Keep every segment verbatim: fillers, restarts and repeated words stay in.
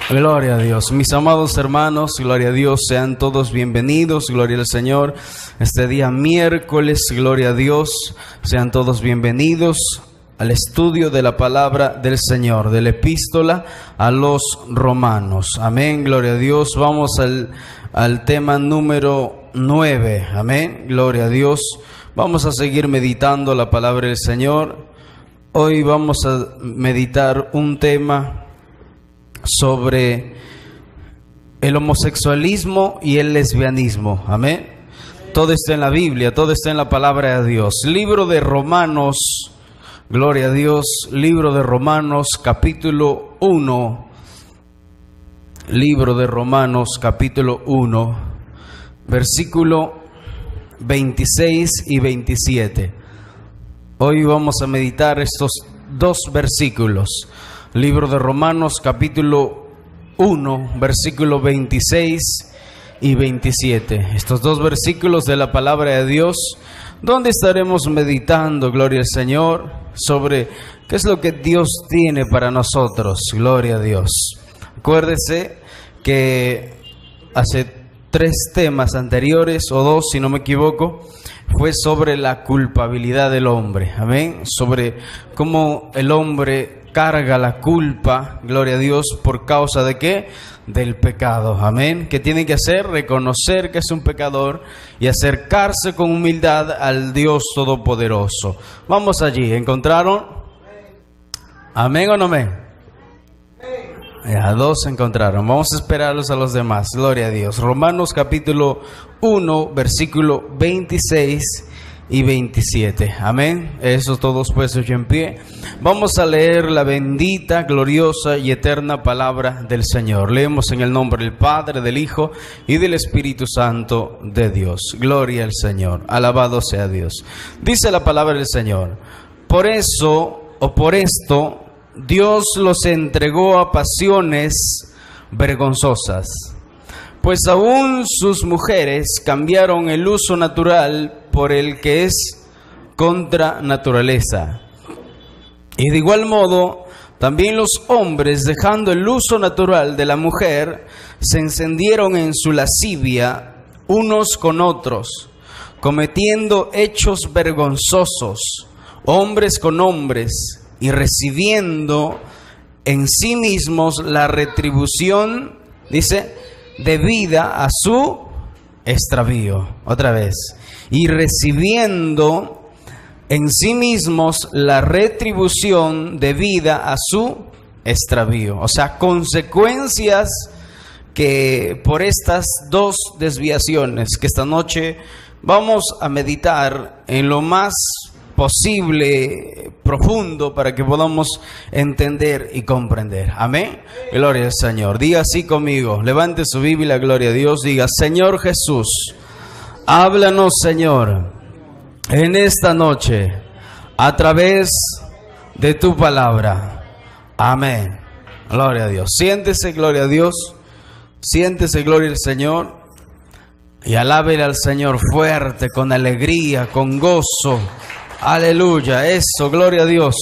Gloria a Dios. Mis amados hermanos, gloria a Dios, sean todos bienvenidos, gloria al Señor. Este día miércoles, gloria a Dios, sean todos bienvenidos al estudio de la palabra del Señor, de la epístola a los romanos. Amén, gloria a Dios. Vamos al, al tema número nueve. Amén, gloria a Dios. Vamos a seguir meditando la palabra del Señor. Hoy vamos a meditar un tema sobre el homosexualismo y el lesbianismo. Amén. Todo está en la Biblia, todo está en la palabra de Dios. Libro de Romanos, gloria a Dios. Libro de Romanos, capítulo uno. Libro de Romanos, capítulo uno, versículo veintiséis y veintisiete. Hoy vamos a meditar estos dos versículos. Libro de Romanos, capítulo uno, versículo veintiséis y veintisiete. Estos dos versículos de la palabra de Dios, donde estaremos meditando, gloria al Señor, sobre qué es lo que Dios tiene para nosotros. Gloria a Dios. Acuérdese que hace tres temas anteriores, o dos si no me equivoco, fue sobre la culpabilidad del hombre. Amén. Sobre cómo el hombre carga la culpa, gloria a Dios, por causa de ¿qué? Del pecado. Amén. ¿Qué tiene que hacer? Reconocer que es un pecador y acercarse con humildad al Dios Todopoderoso. Vamos allí. ¿Encontraron? ¿Amén o no amén? A dos se encontraron. Vamos a esperarlos a los demás. Gloria a Dios. Romanos capítulo uno, versículo veintiséis y veintisiete. Amén. Eso todos puestos en pie. Vamos a leer la bendita, gloriosa y eterna palabra del Señor. Leemos en el nombre del Padre, del Hijo y del Espíritu Santo de Dios. Gloria al Señor. Alabado sea Dios. Dice la palabra del Señor: por eso, o por esto, Dios los entregó a pasiones vergonzosas, pues aún sus mujeres cambiaron el uso natural por el que es contra naturaleza. Y de igual modo, también los hombres, dejando el uso natural de la mujer, se encendieron en su lascivia unos con otros, cometiendo hechos vergonzosos, hombres con hombres, y recibiendo en sí mismos la retribución, dice, debida a su extravío. Otra vez. Y recibiendo en sí mismos la retribución debida a su extravío. O sea, consecuencias que por estas dos desviaciones que esta noche vamos a meditar en lo más posible, profundo, para que podamos entender y comprender. Amén. Gloria al Señor. Diga así conmigo. Levante su Biblia, gloria a Dios. Diga: Señor Jesús, háblanos, Señor, en esta noche a través de tu palabra. Amén. Gloria a Dios. Siéntese, gloria a Dios. Siéntese, gloria al Señor. Y alábele al Señor fuerte, con alegría, con gozo. Aleluya, eso, gloria a Dios.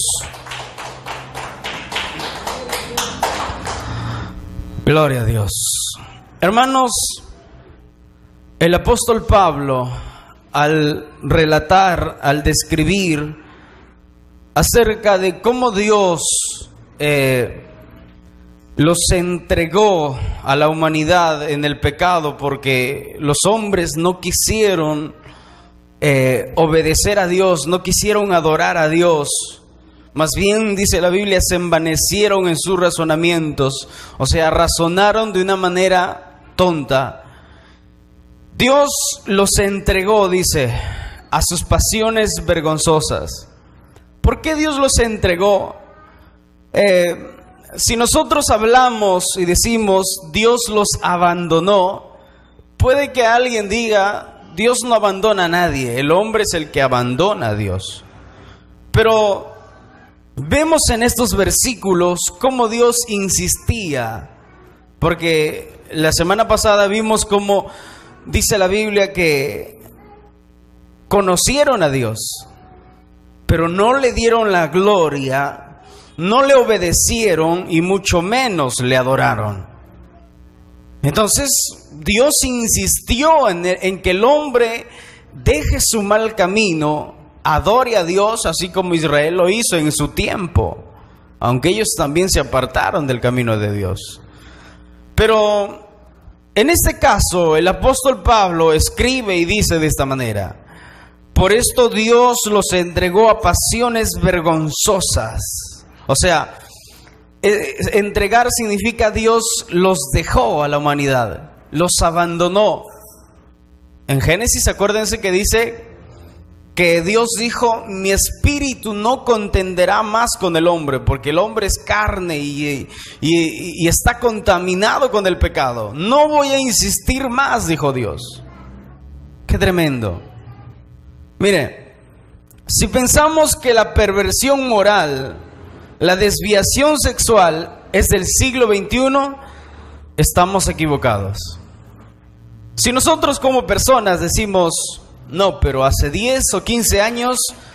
Gloria a Dios. Hermanos, el apóstol Pablo, al relatar, al describir acerca de cómo Dios eh, los entregó a la humanidad en el pecado, porque los hombres no quisieron Eh, obedecer a Dios, no quisieron adorar a Dios, más bien, dice la Biblia, se envanecieron en sus razonamientos, o sea, razonaron de una manera tonta. Dios los entregó, dice, a sus pasiones vergonzosas. ¿Por qué Dios los entregó? Eh, si nosotros hablamos y decimos Dios los abandonó, puede que alguien diga: Dios no abandona a nadie, el hombre es el que abandona a Dios. Pero vemos en estos versículos cómo Dios insistía, porque la semana pasada vimos cómo dice la Biblia que conocieron a Dios, pero no le dieron la gloria, no le obedecieron y mucho menos le adoraron. Entonces Dios insistió en, en que el hombre deje su mal camino, adore a Dios, así como Israel lo hizo en su tiempo, aunque ellos también se apartaron del camino de Dios. Pero en este caso el apóstol Pablo escribe y dice de esta manera: por esto Dios los entregó a pasiones vergonzosas. O sea, eh, entregar significa Dios los dejó a la humanidad, los abandonó. En Génesis, acuérdense que dice que Dios dijo: mi espíritu no contenderá más con el hombre, porque el hombre es carne y, y, y está contaminado con el pecado. No voy a insistir más, dijo Dios. Qué tremendo. Mire, si pensamos que la perversión moral, la desviación sexual es del siglo veintiuno, estamos equivocados. Si nosotros como personas decimos: no, pero hace diez o quince años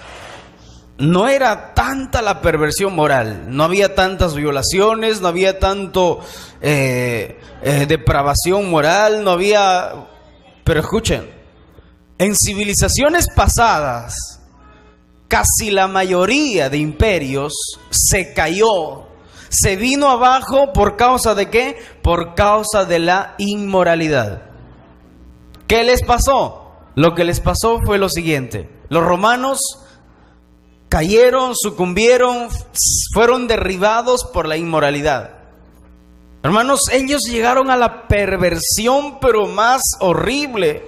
no era tanta la perversión moral, no había tantas violaciones, no había tanto eh, eh, depravación moral, no había... Pero escuchen, en civilizaciones pasadas, casi la mayoría de imperios se cayó, se vino abajo. ¿Por causa de qué? Por causa de la inmoralidad. ¿Qué les pasó? Lo que les pasó fue lo siguiente: los romanos cayeron, sucumbieron, fueron derribados por la inmoralidad. Hermanos, ellos llegaron a la perversión, pero más horrible.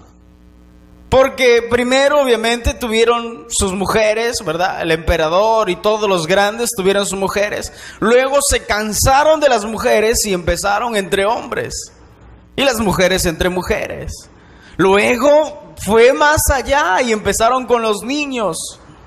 Porque primero, obviamente, tuvieron sus mujeres, ¿verdad? El emperador y todos los grandes tuvieron sus mujeres. Luego se cansaron de las mujeres y empezaron entre hombres. Y las mujeres entre mujeres. Luego fue más allá y empezaron con los niños.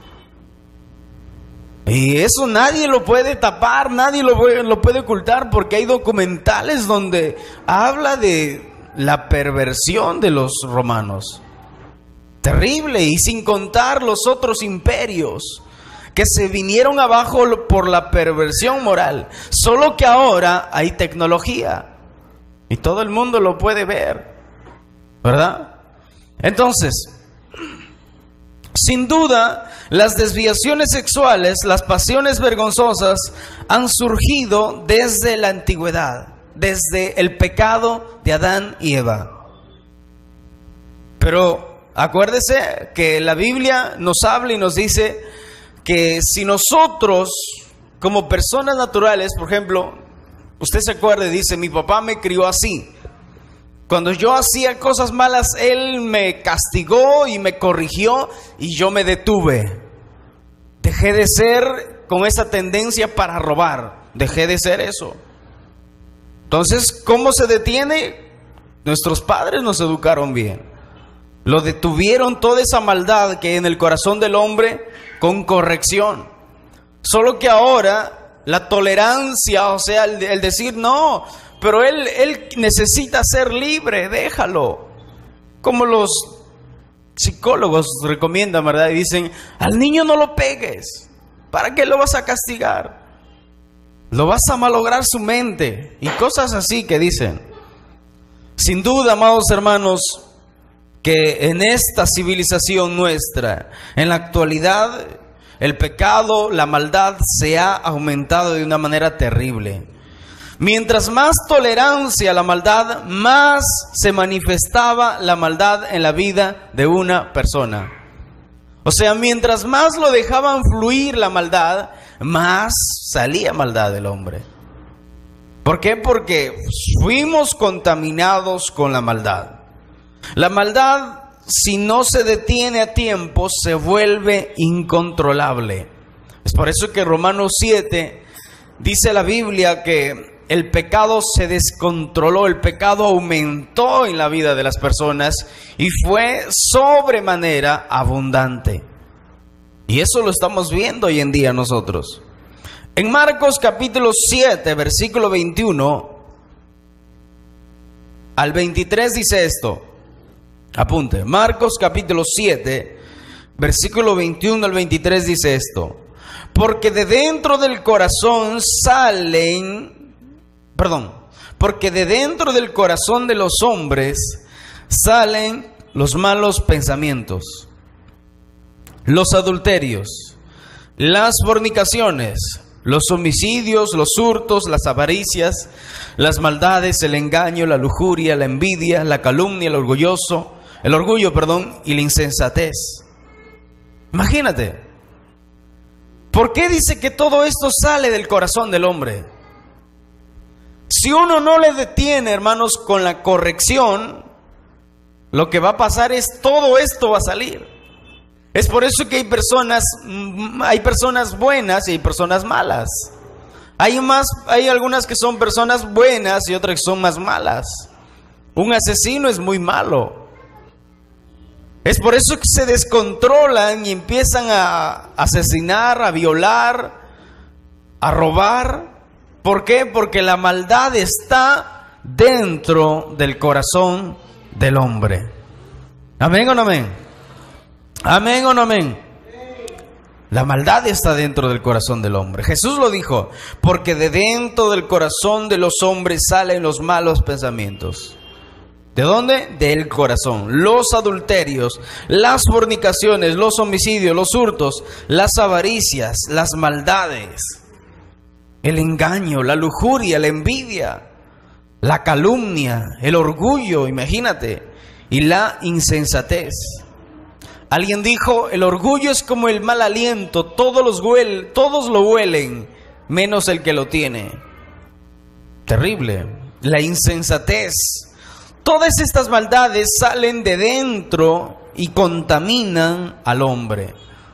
Y eso nadie lo puede tapar, nadie lo puede, lo puede ocultar, porque hay documentales donde habla de la perversión de los romanos. Terrible, y sin contar los otros imperios que se vinieron abajo por la perversión moral. Solo que ahora hay tecnología y todo el mundo lo puede ver, ¿verdad? Entonces, sin duda, las desviaciones sexuales, las pasiones vergonzosas han surgido desde la antigüedad, desde el pecado de Adán y Eva. Pero acuérdese que la Biblia nos habla y nos dice que si nosotros, como personas naturales, por ejemplo, usted se acuerda y dice: mi papá me crió así. Cuando yo hacía cosas malas, él me castigó y me corrigió y yo me detuve. Dejé de ser con esa tendencia para robar. Dejé de ser eso. Entonces, ¿cómo se detiene? Nuestros padres nos educaron bien. Lo detuvieron toda esa maldad que hay en el corazón del hombre con corrección. Solo que ahora la tolerancia, o sea, el, el decir no, pero él, él necesita ser libre, déjalo. Como los psicólogos recomiendan, ¿verdad? Y dicen: al niño no lo pegues. ¿Para qué lo vas a castigar? Lo vas a malograr su mente. Y cosas así que dicen. Sin duda, amados hermanos, que en esta civilización nuestra, en la actualidad, el pecado, la maldad se ha aumentado de una manera terrible. Mientras más tolerancia a la maldad, más se manifestaba la maldad en la vida de una persona. O sea, mientras más lo dejaban fluir la maldad, más salía maldad del hombre. ¿Por qué? Porque fuimos contaminados con la maldad. La maldad, si no se detiene a tiempo, se vuelve incontrolable. Es por eso que Romanos siete dice la Biblia que el pecado se descontroló, el pecado aumentó en la vida de las personas y fue sobremanera abundante. Y eso lo estamos viendo hoy en día nosotros. En Marcos capítulo siete, versículo veintiuno al veintitrés dice esto. Apunte, Marcos capítulo siete, versículo veintiuno al veintitrés dice esto: porque de dentro del corazón salen, perdón, porque de dentro del corazón de los hombres salen los malos pensamientos, los adulterios, las fornicaciones, los homicidios, los hurtos, las avaricias, las maldades, el engaño, la lujuria, la envidia, la calumnia, el orgulloso, el orgullo, perdón, y la insensatez. Imagínate. ¿Por qué dice que todo esto sale del corazón del hombre? Si uno no le detiene, hermanos, con la corrección, lo que va a pasar es todo esto va a salir. Es por eso que hay personas, hay personas buenas y hay personas malas. Hay más, hay algunas que son personas buenas y otras que son más malas. Un asesino es muy malo. Es por eso que se descontrolan y empiezan a asesinar, a violar, a robar. ¿Por qué? Porque la maldad está dentro del corazón del hombre. ¿Amén o no amén? ¿Amén o no amén? La maldad está dentro del corazón del hombre. Jesús lo dijo, porque de dentro del corazón de los hombres salen los malos pensamientos. ¿De dónde? Del corazón. Los adulterios, las fornicaciones, los homicidios, los hurtos, las avaricias, las maldades, el engaño, la lujuria, la envidia, la calumnia, el orgullo, imagínate, y la insensatez. Alguien dijo, el orgullo es como el mal aliento, todos, los huel, todos lo huelen, menos el que lo tiene. Terrible. La insensatez. Todas estas maldades salen de dentro y contaminan al hombre.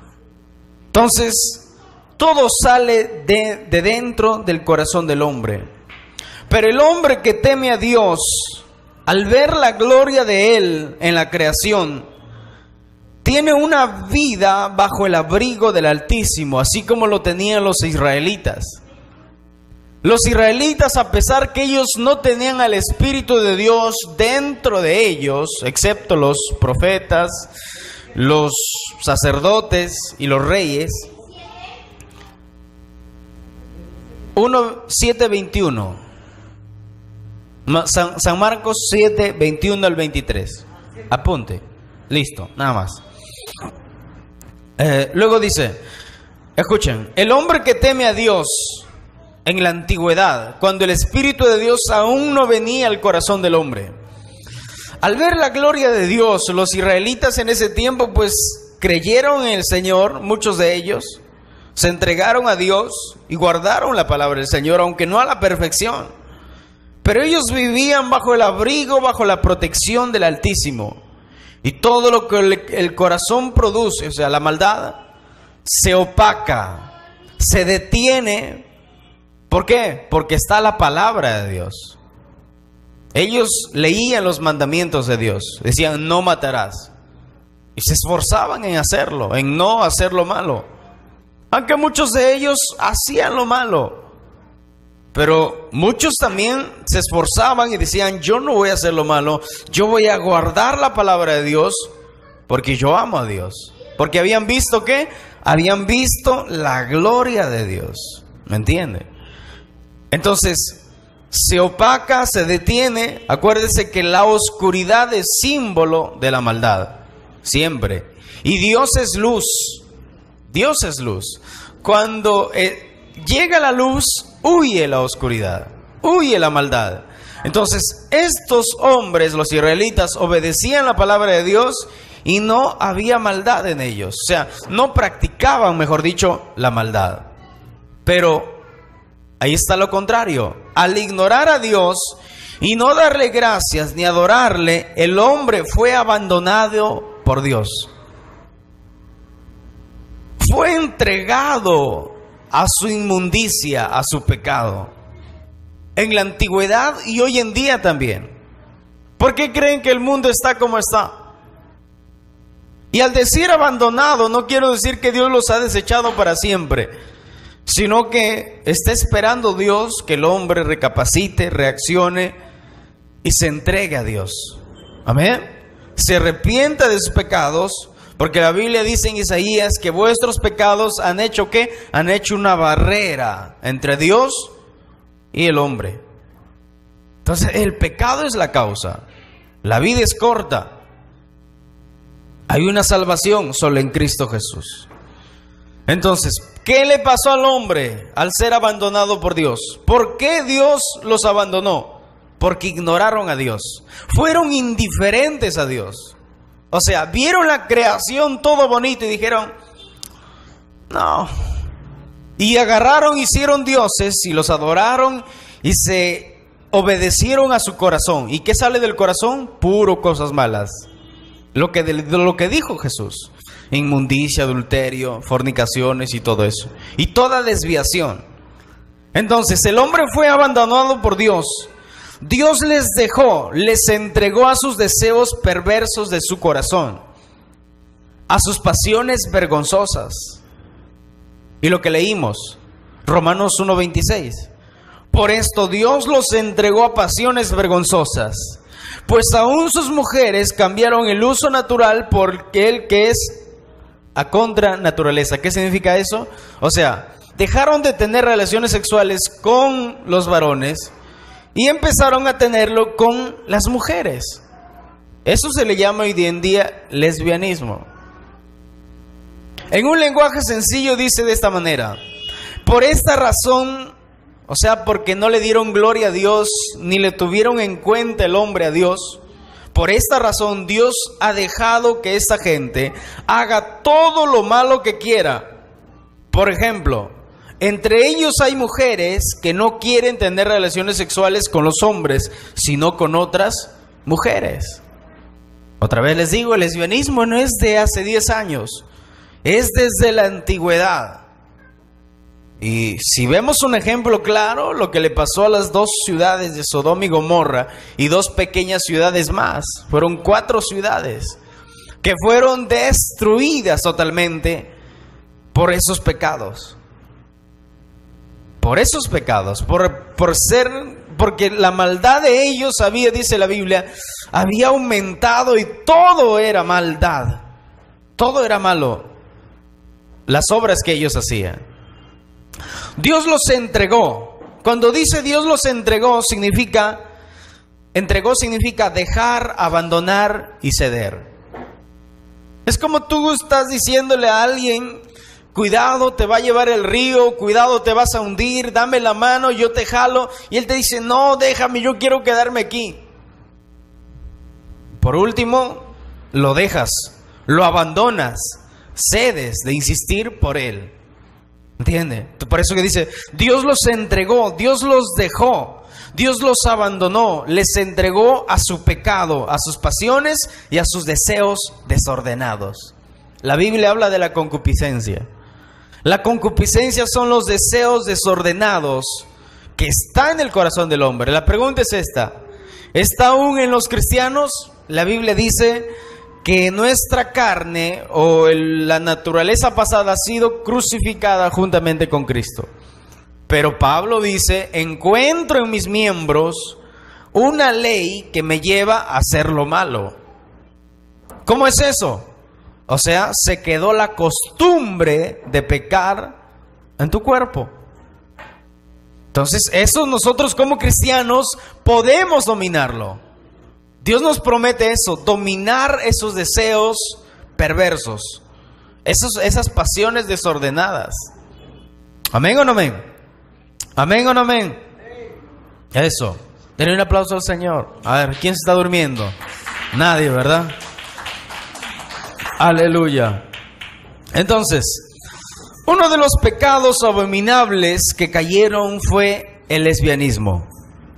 Entonces, todo sale de, de dentro del corazón del hombre. Pero el hombre que teme a Dios, al ver la gloria de Él en la creación, tiene una vida bajo el abrigo del Altísimo, así como lo tenían los israelitas. Los israelitas, a pesar que ellos no tenían al Espíritu de Dios dentro de ellos, excepto los profetas, los sacerdotes y los reyes. uno, siete, veintiuno. San, San Marcos siete, veintiuno al veintitrés. Apunte. Listo, nada más. Eh, luego dice, escuchen, el hombre que teme a Dios en la antigüedad, cuando el Espíritu de Dios aún no venía al corazón del hombre, al ver la gloria de Dios, los israelitas en ese tiempo pues creyeron en el Señor, muchos de ellos se entregaron a Dios y guardaron la palabra del Señor, aunque no a la perfección, pero ellos vivían bajo el abrigo, bajo la protección del Altísimo. Y todo lo que el, el corazón produce, o sea, la maldad, se opaca, se detiene. ¿Por qué? Porque está la palabra de Dios. Ellos leían los mandamientos de Dios, decían no matarás, y se esforzaban en hacerlo, en no hacer lo malo. Aunque muchos de ellos hacían lo malo, pero muchos también se esforzaban y decían, yo no voy a hacer lo malo, yo voy a guardar la palabra de Dios, porque yo amo a Dios. Porque habían visto, ¿qué? Habían visto la gloria de Dios. ¿Me entiende? Entonces, se opaca, se detiene. Acuérdese que la oscuridad es símbolo de la maldad, siempre. Y Dios es luz. Dios es luz. Cuando eh, llega la luz, huye la oscuridad, huye la maldad. Entonces, estos hombres, los israelitas, obedecían la palabra de Dios y no había maldad en ellos. O sea, no practicaban, mejor dicho, la maldad. Pero ahí está lo contrario. Al ignorar a Dios y no darle gracias ni adorarle, el hombre fue abandonado por Dios. Fue entregado a su inmundicia, a su pecado. En la antigüedad y hoy en día también. ¿Por qué creen que el mundo está como está? Y al decir abandonado, no quiero decir que Dios los ha desechado para siempre, sino que está esperando Dios que el hombre recapacite, reaccione y se entregue a Dios. Amén. Se arrepienta de sus pecados. Porque la Biblia dice en Isaías que vuestros pecados han hecho ¿qué? Han hecho una barrera entre Dios y el hombre. Entonces el pecado es la causa. La vida es corta. Hay una salvación solo en Cristo Jesús. Entonces, ¿qué le pasó al hombre al ser abandonado por Dios? ¿Por qué Dios los abandonó? Porque ignoraron a Dios. Fueron indiferentes a Dios. O sea, vieron la creación todo bonito y dijeron, no. Y agarraron, hicieron dioses y los adoraron y se obedecieron a su corazón. ¿Y qué sale del corazón? Puro cosas malas. Lo que, de, de lo que dijo Jesús. Inmundicia, adulterio, fornicaciones y todo eso. Y toda desviación. Entonces el hombre fue abandonado por Dios. Dios les dejó, les entregó a sus deseos perversos de su corazón, a sus pasiones vergonzosas. Y lo que leímos, Romanos uno veintiséis. Por esto Dios los entregó a pasiones vergonzosas, pues aún sus mujeres cambiaron el uso natural por el que es a contra naturaleza. ¿Qué significa eso? O sea, dejaron de tener relaciones sexuales con los varones y empezaron a tenerlo con las mujeres. Eso se le llama hoy en día lesbianismo. En un lenguaje sencillo dice de esta manera: por esta razón, o sea, porque no le dieron gloria a Dios, ni le tuvieron en cuenta el hombre a Dios, por esta razón Dios ha dejado que esta gente haga todo lo malo que quiera. Por ejemplo, entre ellos hay mujeres que no quieren tener relaciones sexuales con los hombres, sino con otras mujeres. Otra vez les digo, el lesbianismo no es de hace diez años, es desde la antigüedad. Y si vemos un ejemplo claro, lo que le pasó a las dos ciudades de Sodoma y Gomorra y dos pequeñas ciudades más, fueron cuatro ciudades que fueron destruidas totalmente por esos pecados. Por esos pecados, por, por ser, porque la maldad de ellos había, dice la Biblia, había aumentado y todo era maldad. Todo era malo. Las obras que ellos hacían. Dios los entregó. Cuando dice Dios los entregó, significa, entregó significa dejar, abandonar y ceder. Es como tú estás diciéndole a alguien: cuidado, te va a llevar el río, cuidado, te vas a hundir, dame la mano, yo te jalo. Y él te dice: no, déjame, yo quiero quedarme aquí. Por último, lo dejas, lo abandonas, cedes de insistir por él. ¿Entiende? Por eso que dice, Dios los entregó, Dios los dejó, Dios los abandonó, les entregó a su pecado, a sus pasiones y a sus deseos desordenados. La Biblia habla de la concupiscencia. La concupiscencia son los deseos desordenados que están en el corazón del hombre. La pregunta es esta: ¿está aún en los cristianos? La Biblia dice que nuestra carne o el, la naturaleza pasada ha sido crucificada juntamente con Cristo. Pero Pablo dice: encuentro en mis miembros una ley que me lleva a hacer lo malo. ¿Cómo es eso? O sea, se quedó la costumbre de pecar en tu cuerpo. Entonces, eso nosotros como cristianos podemos dominarlo. Dios nos promete eso, dominar esos deseos perversos, esos, esas pasiones desordenadas. ¿Amén o no amén? ¿Amén o no amén? Eso. Denle un aplauso al Señor. A ver, ¿quién se está durmiendo? Nadie, ¿verdad? Aleluya. Entonces, uno de los pecados abominables que cayeron fue el lesbianismo.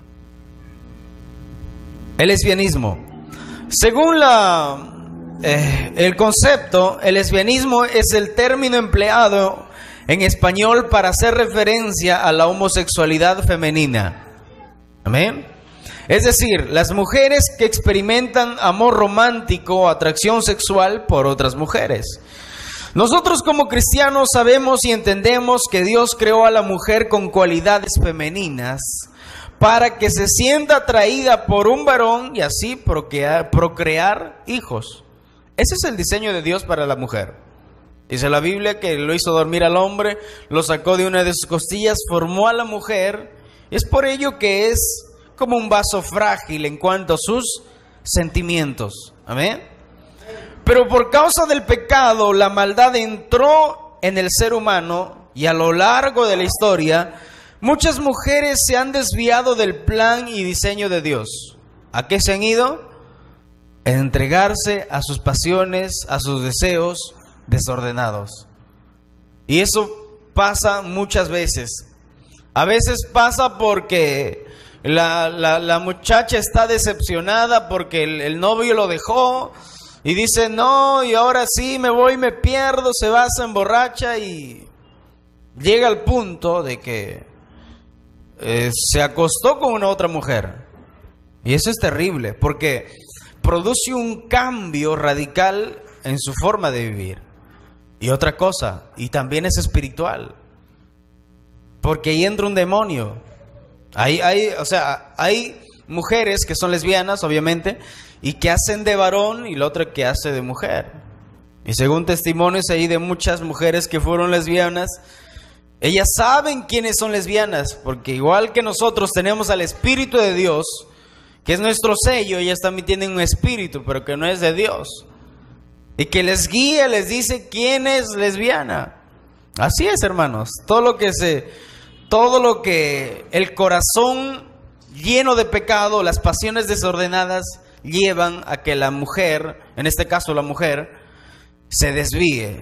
El lesbianismo. Según la, eh, el concepto, el lesbianismo es el término empleado en español para hacer referencia a la homosexualidad femenina. Amén. Es decir, las mujeres que experimentan amor romántico o atracción sexual por otras mujeres. Nosotros como cristianos sabemos y entendemos que Dios creó a la mujer con cualidades femeninas para que se sienta atraída por un varón y así procrear, procrear hijos. Ese es el diseño de Dios para la mujer. Dice la Biblia que lo hizo dormir al hombre, lo sacó de una de sus costillas, formó a la mujer. Es por ello que es como un vaso frágil en cuanto a sus sentimientos. Amén. Pero por causa del pecado, la maldad entró en el ser humano y a lo largo de la historia, muchas mujeres se han desviado del plan y diseño de Dios. ¿A qué se han ido? A entregarse a sus pasiones, a sus deseos desordenados. Y eso pasa muchas veces. A veces pasa porque la, la, la muchacha está decepcionada porque el, el novio lo dejó y dice, no, y ahora sí me voy, me pierdo, se va, se emborracha y llega al punto de que eh, se acostó con una otra mujer. Y eso es terrible porque produce un cambio radical en su forma de vivir. Y otra cosa, y también es espiritual, porque ahí entra un demonio. Hay, hay, o sea, hay mujeres que son lesbianas, obviamente, y que hacen de varón y la otra que hace de mujer. Y según testimonios ahí de muchas mujeres que fueron lesbianas, ellas saben quiénes son lesbianas, porque igual que nosotros tenemos al Espíritu de Dios, que es nuestro sello, ellas también tienen un espíritu, pero que no es de Dios. Y que les guía, les dice quién es lesbiana. Así es, hermanos. Todo lo que se, todo lo que el corazón lleno de pecado, las pasiones desordenadas, llevan a que la mujer, en este caso la mujer, se desvíe,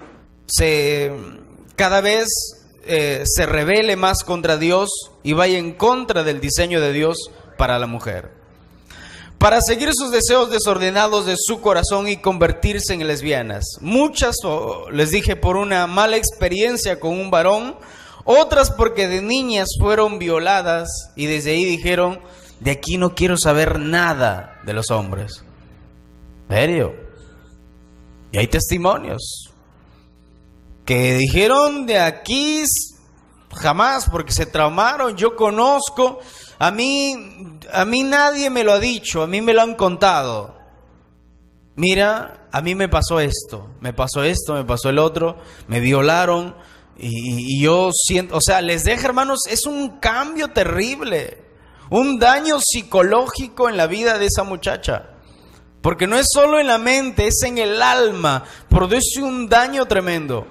se cada vez eh, se rebele más contra Dios y vaya en contra del diseño de Dios para la mujer, para seguir sus deseos desordenados de su corazón y convertirse en lesbianas. Muchas, oh, les dije, por una mala experiencia con un varón, otras porque de niñas fueron violadas y desde ahí dijeron, de aquí no quiero saber nada de los hombres. ¿En serio? Y hay testimonios que dijeron, de aquí jamás, porque se traumaron. Yo conozco, a mí, a mí nadie me lo ha dicho, a mí me lo han contado. Mira, a mí me pasó esto, me pasó esto, me pasó el otro, me violaron y, y yo siento, o sea, les deja, hermanos, es un cambio terrible, un daño psicológico en la vida de esa muchacha. Porque no es solo en la mente, es en el alma, produce un daño tremendo.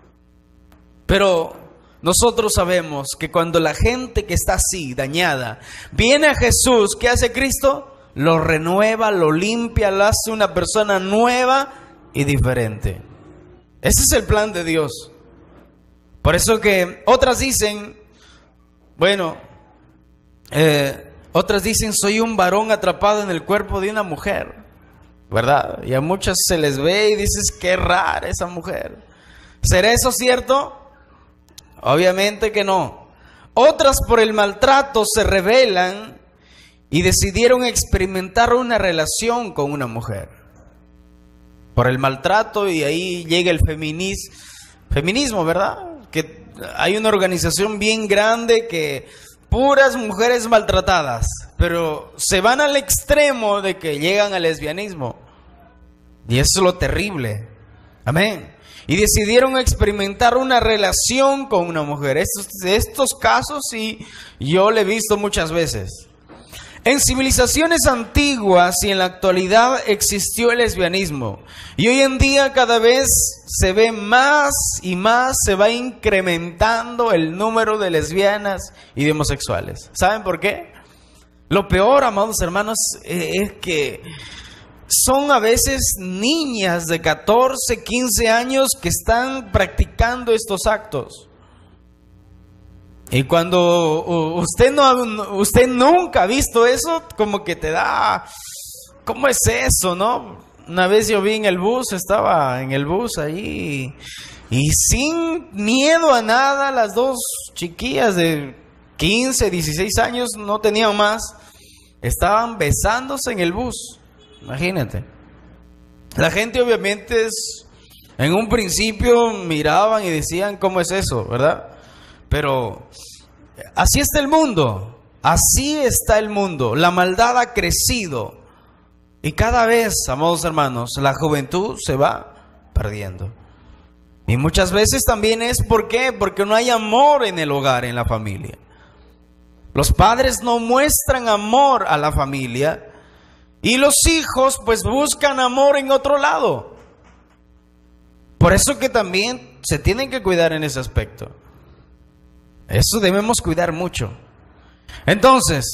Pero nosotros sabemos que cuando la gente que está así, dañada, viene a Jesús, ¿qué hace Cristo? Lo renueva, lo limpia, lo hace una persona nueva y diferente. Ese es el plan de Dios. Por eso que otras dicen, bueno, eh, otras dicen, soy un varón atrapado en el cuerpo de una mujer, ¿verdad? Y a muchas se les ve y dices, qué rara esa mujer. ¿Será eso cierto? Obviamente que no. Otras por el maltrato se rebelan y decidieron experimentar una relación con una mujer. Por el maltrato, y ahí llega el feminis, feminismo, ¿verdad? Que hay una organización bien grande que puras mujeres maltratadas, pero se van al extremo de que llegan al lesbianismo. Y eso es lo terrible. Amén. Y decidieron experimentar una relación con una mujer. Estos, estos casos sí, yo lo he visto muchas veces. En civilizaciones antiguas y en la actualidad existió el lesbianismo. Y hoy en día cada vez se ve más y más, se va incrementando el número de lesbianas y de homosexuales. ¿Saben por qué? Lo peor, amados hermanos, es que son a veces niñas de catorce, quince años que están practicando estos actos. Y cuando usted no, usted nunca ha visto eso, como que te da, ¿cómo es eso, no? Una vez yo vi en el bus, estaba en el bus ahí, y sin miedo a nada, las dos chiquillas de quince, dieciséis años, no tenían más, estaban besándose en el bus. Imagínate. La gente obviamente es, en un principio miraban y decían, ¿cómo es eso, verdad? Pero así está el mundo, así está el mundo. La maldad ha crecido y cada vez, amados hermanos, la juventud se va perdiendo. Y muchas veces también es, ¿por qué? Porque no hay amor en el hogar, en la familia. Los padres no muestran amor a la familia y los hijos pues buscan amor en otro lado. Por eso que también se tienen que cuidar en ese aspecto. Eso debemos cuidar mucho. Entonces,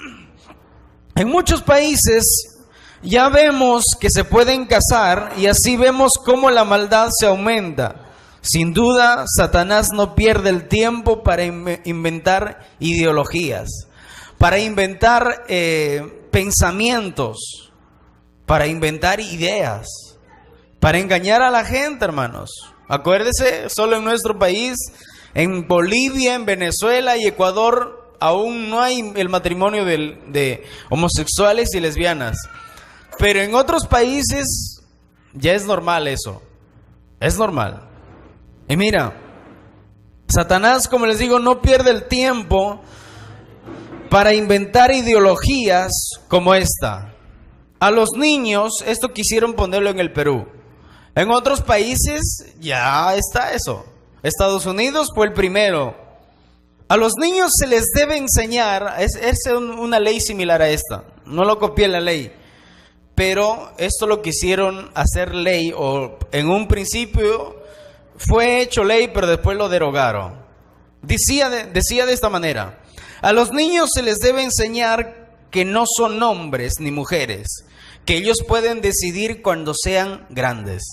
en muchos países ya vemos que se pueden casar y así vemos cómo la maldad se aumenta. Sin duda, Satanás no pierde el tiempo para inventar ideologías, para inventar eh, pensamientos, para inventar ideas, para engañar a la gente, hermanos. Acuérdese, solo en nuestro país, en Bolivia, en Venezuela y Ecuador, aún no hay el matrimonio de, de homosexuales y lesbianas. Pero en otros países ya es normal eso. Es normal. Y mira, Satanás, como les digo, no pierde el tiempo para inventar ideologías como esta. A los niños, esto quisieron ponerlo en el Perú. En otros países ya está eso. Estados Unidos fue el primero. A los niños se les debe enseñar, es, es una ley similar a esta, no lo copié la ley, pero esto lo quisieron hacer ley, o en un principio fue hecho ley, pero después lo derogaron. Decía de, decía de esta manera: a los niños se les debe enseñar que no son hombres ni mujeres, que ellos pueden decidir cuando sean grandes.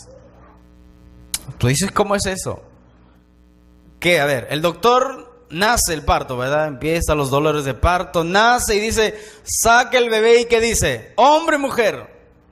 Tú dices, ¿cómo es eso? Que, a ver, el doctor nace el parto, ¿verdad? Empieza los dolores de parto, nace y dice, saca el bebé, y ¿qué dice? Hombre, mujer.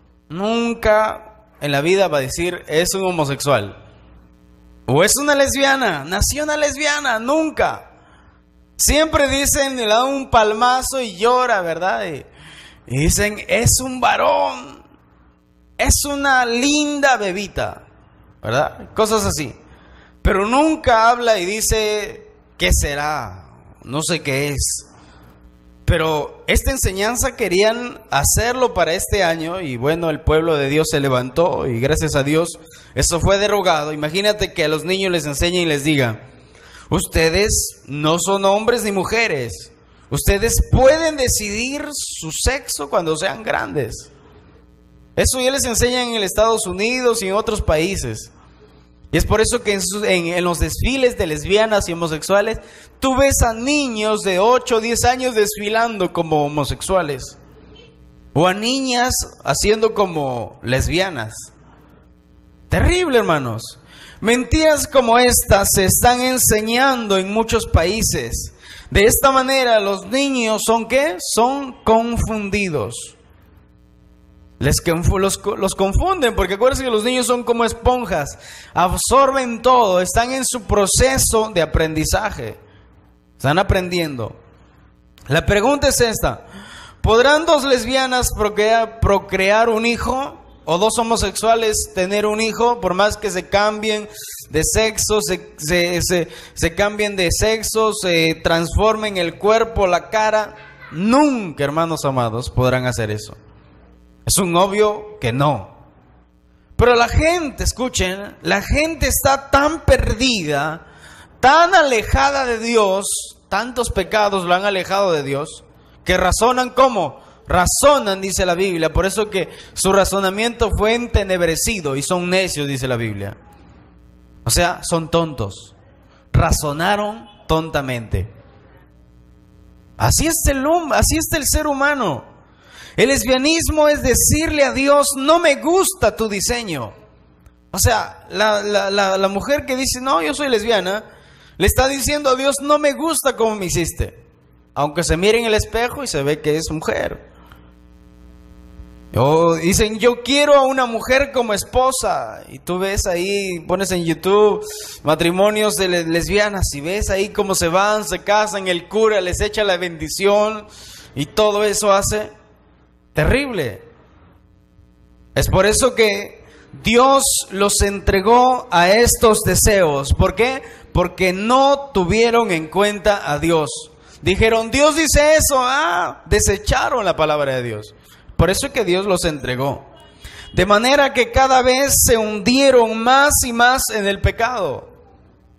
Nunca en la vida va a decir, es un homosexual. O es una lesbiana, nació una lesbiana, nunca. Siempre dicen, le da un palmazo y llora, ¿verdad? Y, y dicen, es un varón, es una linda bebita, ¿verdad? Cosas así. Pero nunca habla y dice, ¿qué será? No sé qué es. Pero esta enseñanza querían hacerlo para este año y bueno, el pueblo de Dios se levantó y gracias a Dios eso fue derogado. Imagínate que a los niños les enseñen y les digan, ustedes no son hombres ni mujeres. Ustedes pueden decidir su sexo cuando sean grandes. Eso ya les enseñan en Estados Unidos y en otros países. Y es por eso que en, sus, en, en los desfiles de lesbianas y homosexuales, tú ves a niños de ocho o diez años desfilando como homosexuales. O a niñas haciendo como lesbianas. Terrible, hermanos. Mentiras como estas se están enseñando en muchos países. De esta manera los niños son ¿qué? Son confundidos. Les los, los confunden, porque acuérdense que los niños son como esponjas, absorben todo, están en su proceso de aprendizaje, están aprendiendo. La pregunta es esta: ¿podrán dos lesbianas procrear, procrear un hijo? ¿O dos homosexuales tener un hijo? Por más que se cambien de sexo, se, se, se, se cambien de sexo, se transformen el cuerpo, la cara, nunca, hermanos amados, podrán hacer eso. Es un obvio que no. Pero la gente, escuchen, la gente está tan perdida, tan alejada de Dios, tantos pecados lo han alejado de Dios, que razonan ¿cómo? Razonan, dice la Biblia. Por eso que su razonamiento fue entenebrecido y son necios, dice la Biblia. O sea, son tontos. Razonaron tontamente. Así es el, así es el ser humano. El lesbianismo es decirle a Dios, no me gusta tu diseño. O sea, la, la, la, la mujer que dice, no, yo soy lesbiana, le está diciendo a Dios, no me gusta cómo me hiciste. Aunque se mire en el espejo y se ve que es mujer. O dicen, yo quiero a una mujer como esposa. Y tú ves ahí, pones en YouTube matrimonios de lesbianas y ves ahí cómo se van, se casan, el cura les echa la bendición y todo eso hace. Terrible. Es por eso que Dios los entregó a estos deseos. ¿Por qué? Porque no tuvieron en cuenta a Dios. Dijeron, Dios dice eso. Ah, desecharon la palabra de Dios. Por eso es que Dios los entregó. De manera que cada vez se hundieron más y más en el pecado.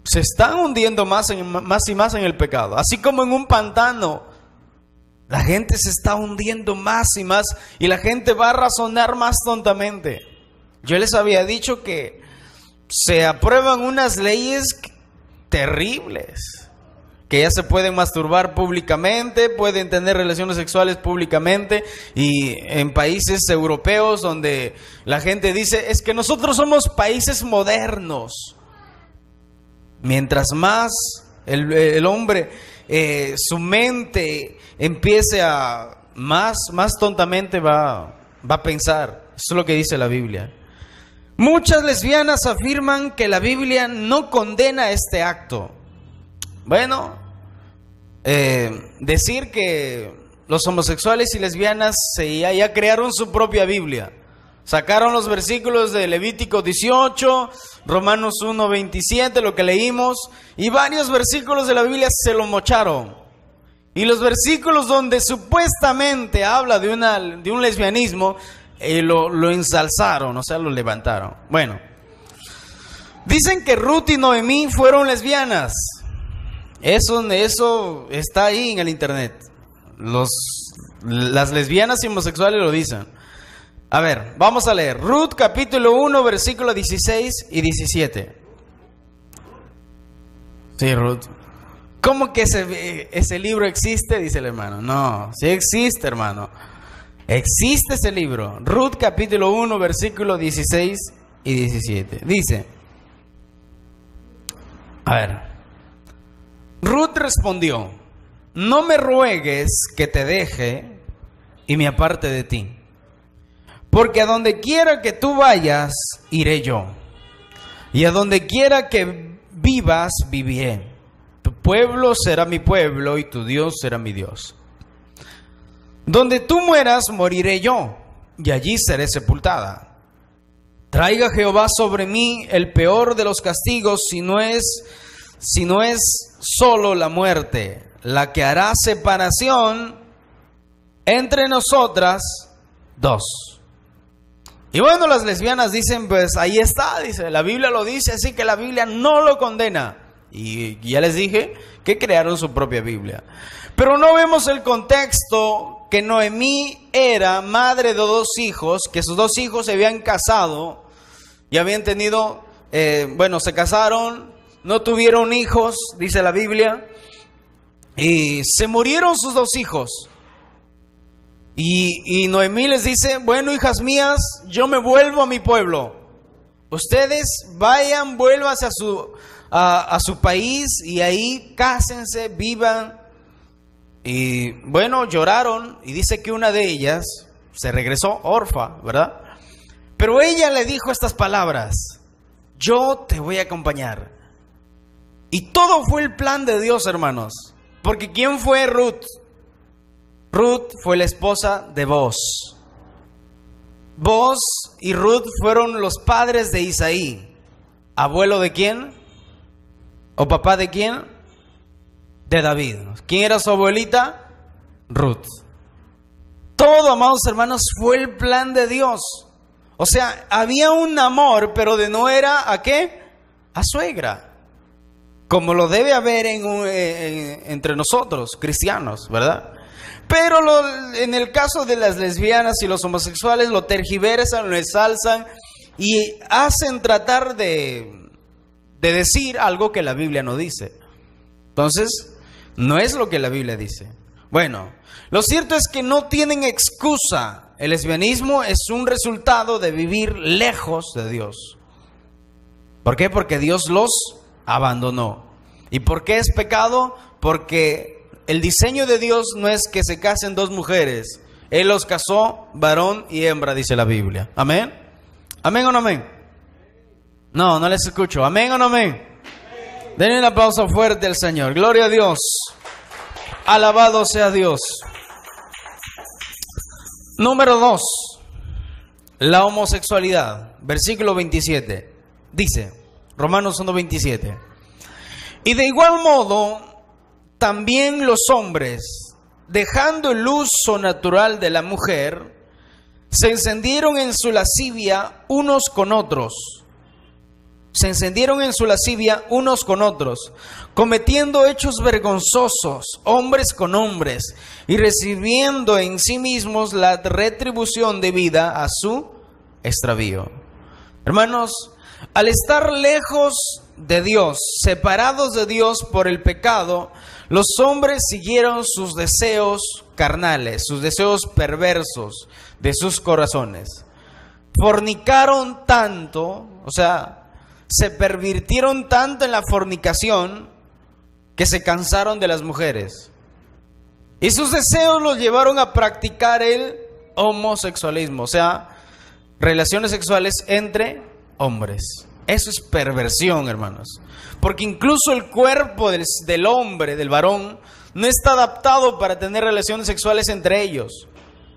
se están hundiendo más, en, más y más en el pecado. Así como en un pantano, la gente se está hundiendo más y más y la gente va a razonar más tontamente. Yo les había dicho que se aprueban unas leyes terribles, que ya se pueden masturbar públicamente, pueden tener relaciones sexuales públicamente, y en países europeos donde la gente dice, es que nosotros somos países modernos. Mientras más el, el hombre, eh, su mente empiece a, más, más tontamente va, va a pensar. Eso es lo que dice la Biblia. Muchas lesbianas afirman que la Biblia no condena este acto. Bueno, eh, decir que los homosexuales y lesbianas se, ya, ya crearon su propia Biblia. Sacaron los versículos de Levítico dieciocho, Romanos uno veintisiete, lo que leímos, y varios versículos de la Biblia se lo mocharon. Y los versículos donde supuestamente habla de, una, de un lesbianismo, eh, lo, lo ensalzaron, o sea, lo levantaron. Bueno, dicen que Ruth y Noemí fueron lesbianas. Eso, eso está ahí en el internet. Los, las lesbianas y homosexuales lo dicen. A ver, vamos a leer Ruth capítulo uno, versículo dieciséis y diecisiete. Sí, Ruth. ¿Cómo que ese, ese libro existe? Dice el hermano. No, sí existe, hermano. Existe ese libro. Ruth capítulo uno, versículo dieciséis y diecisiete. Dice, a ver, Ruth respondió, no me ruegues que te deje y me aparte de ti, porque a donde quiera que tú vayas, iré yo, y a donde quiera que vivas, viviré. Tu pueblo será mi pueblo y tu Dios será mi Dios. Donde tú mueras, moriré yo, y allí seré sepultada. Traiga Jehová sobre mí el peor de los castigos, si no es, si no es solo la muerte, la que hará separación entre nosotras dos. Y bueno, las lesbianas dicen, pues ahí está, dice, la Biblia lo dice, así que la Biblia no lo condena. Y ya les dije que crearon su propia Biblia. Pero no vemos el contexto, que Noemí era madre de dos hijos, que sus dos hijos se habían casado y habían tenido, eh, bueno, se casaron, no tuvieron hijos, dice la Biblia, y se murieron sus dos hijos. Y, y Noemí les dice, bueno, hijas mías, yo me vuelvo a mi pueblo. Ustedes vayan, vuélvanse a su, a, a su país y ahí cásense, vivan. Y bueno, lloraron y dice que una de ellas se regresó orfa, ¿verdad? Pero ella le dijo estas palabras, yo te voy a acompañar. Y todo fue el plan de Dios, hermanos. Porque ¿quién fue Ruth? Ruth fue la esposa de Boaz. Boaz y Ruth fueron los padres de Isaí. ¿Abuelo de quién? ¿O papá de quién? De David. ¿Quién era su abuelita? Ruth. Todo, amados hermanos, fue el plan de Dios. O sea, había un amor, pero de no era ¿a qué? A suegra. Como lo debe haber en, en, entre nosotros, cristianos, ¿verdad? Pero lo, en el caso de las lesbianas y los homosexuales lo tergiversan, lo ensalzan y hacen tratar de, de decir algo que la Biblia no dice. Entonces, no es lo que la Biblia dice. Bueno, lo cierto es que no tienen excusa. El lesbianismo es un resultado de vivir lejos de Dios. ¿Por qué? Porque Dios los abandonó. ¿Y por qué es pecado? Porque el diseño de Dios no es que se casen dos mujeres. Él los casó varón y hembra, dice la Biblia. ¿Amén? ¿Amén o no amén? No, no les escucho. ¿Amén o no amén? Denle un aplauso fuerte al Señor. Gloria a Dios. Alabado sea Dios. Número dos. La homosexualidad. Versículo veintisiete. Dice, Romanos uno veintisiete. Y de igual modo, también los hombres, dejando el uso natural de la mujer, se encendieron en su lascivia unos con otros, se encendieron en su lascivia unos con otros, cometiendo hechos vergonzosos, hombres con hombres, y recibiendo en sí mismos la retribución debida a su extravío. Hermanos, al estar lejos de Dios, separados de Dios por el pecado, los hombres siguieron sus deseos carnales, sus deseos perversos de sus corazones. Fornicaron tanto, o sea, se pervirtieron tanto en la fornicación que se cansaron de las mujeres. Y sus deseos los llevaron a practicar el homosexualismo, o sea, relaciones sexuales entre hombres. Eso es perversión, hermanos. Porque incluso el cuerpo del, del hombre, del varón, no está adaptado para tener relaciones sexuales entre ellos.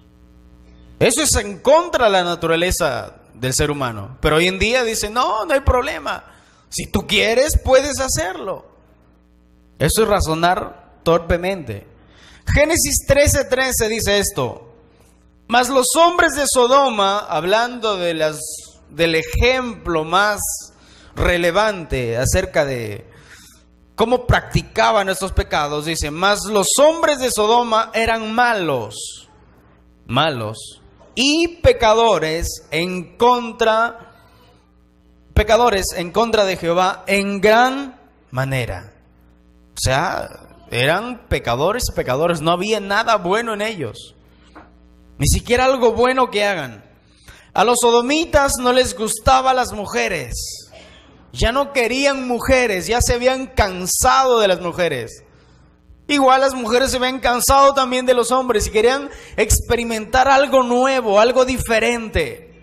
Eso es en contra de la naturaleza del ser humano. Pero hoy en día dicen, no, no hay problema. Si tú quieres, puedes hacerlo. Eso es razonar torpemente. Génesis trece trece dice esto: mas los hombres de Sodoma, hablando de las, del ejemplo más relevante acerca de cómo practicaban estos pecados, dice, mas los hombres de Sodoma eran malos, malos y pecadores en contra, pecadores en contra de Jehová en gran manera. O sea, eran pecadores y pecadores, no había nada bueno en ellos, ni siquiera algo bueno que hagan. A los sodomitas no les gustaban las mujeres, ya no querían mujeres, ya se habían cansado de las mujeres. Igual las mujeres se habían cansado también de los hombres y querían experimentar algo nuevo, algo diferente.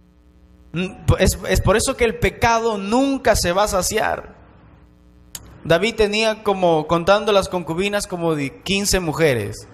Es, es por eso que el pecado nunca se va a saciar. David tenía, como contando las concubinas, como de quince mujeres.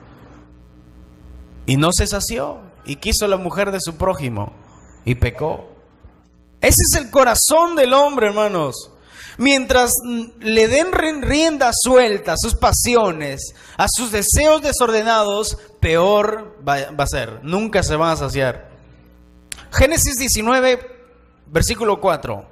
Y no se sació. Y quiso la mujer de su prójimo. Y pecó. Ese es el corazón del hombre, hermanos. Mientras le den rienda suelta a sus pasiones, a sus deseos desordenados, peor va, va a ser. Nunca se van a saciar. Génesis diecinueve, versículo cuatro.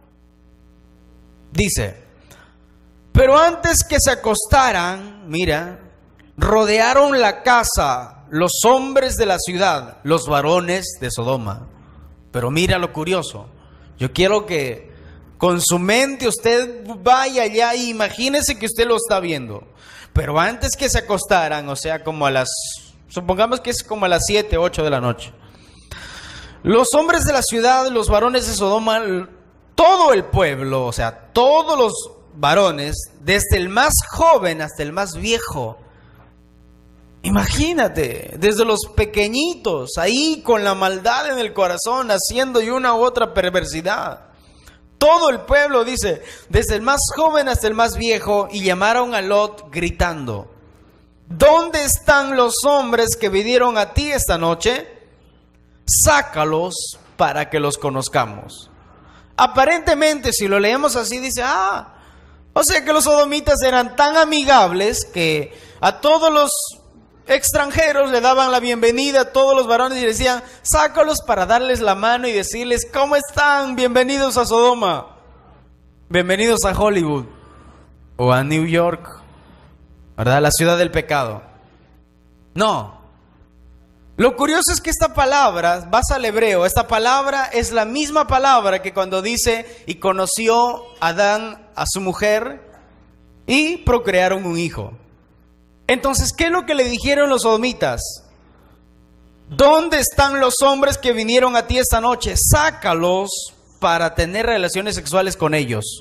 Dice: pero antes que se acostaran, mira, rodearon la casa los hombres de la ciudad, los varones de Sodoma. Pero mira lo curioso. Yo quiero que con su mente usted vaya allá y imagínese que usted lo está viendo. Pero antes que se acostaran, o sea, como a las, supongamos que es como a las siete, ocho de la noche, los hombres de la ciudad, los varones de Sodoma, todo el pueblo, o sea, todos los varones, desde el más joven hasta el más viejo. Imagínate, desde los pequeñitos, ahí con la maldad en el corazón, haciendo y una u otra perversidad. Todo el pueblo, dice, desde el más joven hasta el más viejo, y llamaron a Lot gritando: ¿dónde están los hombres que vinieron a ti esta noche? Sácalos para que los conozcamos. Aparentemente, si lo leemos así, dice, ah, o sea que los sodomitas eran tan amigables que a todos los extranjeros le daban la bienvenida, a todos los varones, y decían, sácalos para darles la mano y decirles, ¿cómo están? Bienvenidos a Sodoma, bienvenidos a Hollywood o a New York, ¿verdad? La ciudad del pecado. No. Lo curioso es que esta palabra, vas al hebreo, esta palabra es la misma palabra que cuando dice, y conoció Adán a su mujer y procrearon un hijo. Entonces, ¿qué es lo que le dijeron los sodomitas? ¿Dónde están los hombres que vinieron a ti esta noche? Sácalos para tener relaciones sexuales con ellos.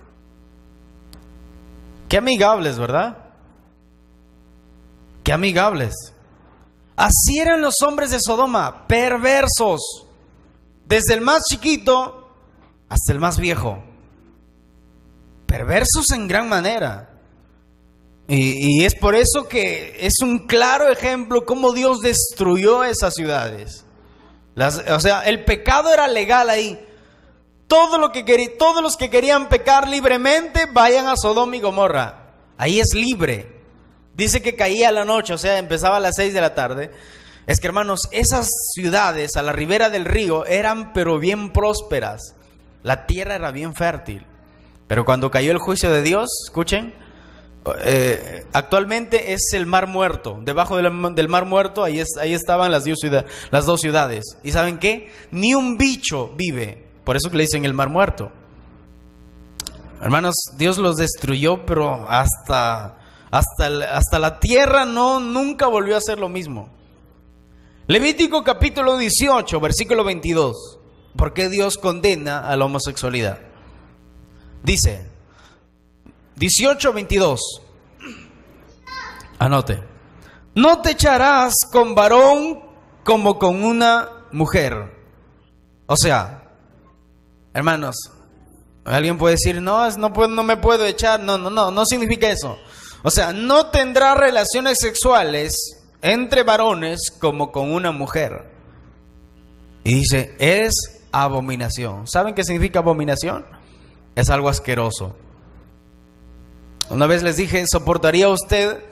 Qué amigables, ¿verdad? Qué amigables. Así eran los hombres de Sodoma, perversos, desde el más chiquito hasta el más viejo. Perversos en gran manera. Y, y es por eso que es un claro ejemplo cómo Dios destruyó esas ciudades. Las, o sea, el pecado era legal ahí. Todo lo que quería, todos los que querían pecar libremente, vayan a Sodoma y Gomorra. Ahí es libre. Dice que caía la noche, o sea, empezaba a las seis de la tarde. Es que, hermanos, esas ciudades a la ribera del río eran pero bien prósperas. La tierra era bien fértil. Pero cuando cayó el juicio de Dios, escuchen, eh, actualmente es el Mar Muerto. Debajo del, del Mar Muerto, ahí, es, ahí estaban las, ciudad, las dos ciudades. ¿Y saben qué? Ni un bicho vive. Por eso que le dicen el Mar Muerto. Hermanos, Dios los destruyó, pero hasta, hasta, hasta la tierra no, nunca volvió a ser lo mismo. Levítico capítulo dieciocho, versículo veintidós. ¿Por qué Dios condena a la homosexualidad? Dice, dieciocho veintidós. Anote. No te echarás con varón como con una mujer. O sea, hermanos, alguien puede decir, no, no, puedo, no me puedo echar. No, no, no, no significa eso. O sea, no tendrá relaciones sexuales entre varones como con una mujer. Y dice, es abominación. ¿Saben qué significa abominación? Es algo asqueroso. Una vez les dije, ¿soportaría usted